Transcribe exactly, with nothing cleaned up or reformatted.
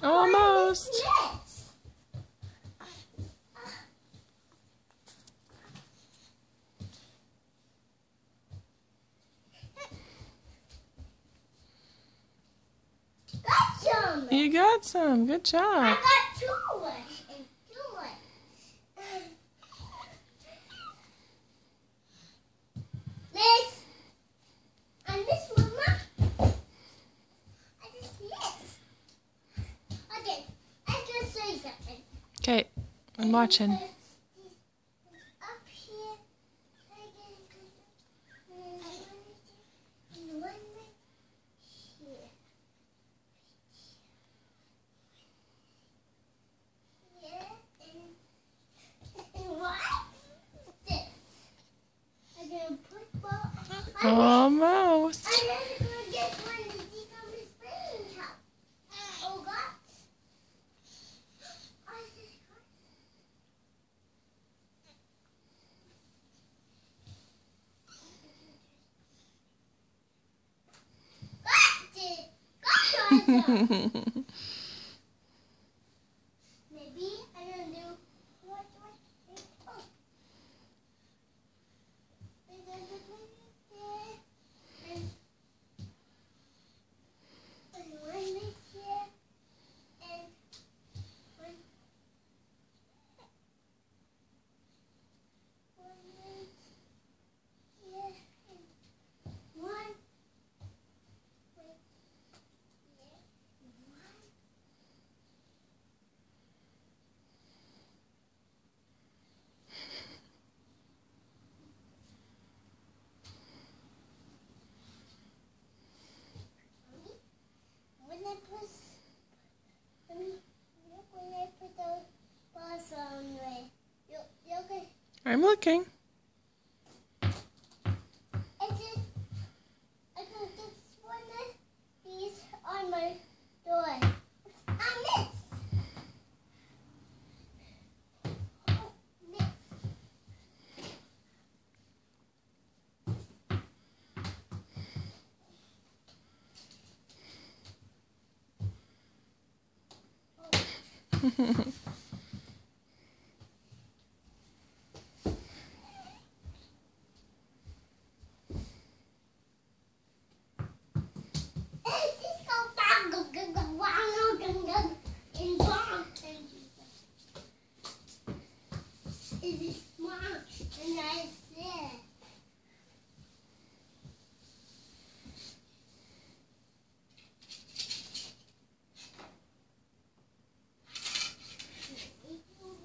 Almost. Got some. You got some. Good job. I got two. And two. Miss. I missed Mama. I just missed. Okay. I just say something. Okay. I'm watching. Up here. And one right here. Yeah, and, and what is this? I'm gonna put ball. Almost. I'm just gonna get one to see how my spring top. Oh God. I just got it. Got it. Maybe I'm gonna do what what oh. We're gonna do it there. And, and one right here. And one one right here. And one right here. And one. When I put, when, when I put those balls on there, you, you can, I'm looking. I just, I can just one of these on my door. I missed. Oh, missed. Oh.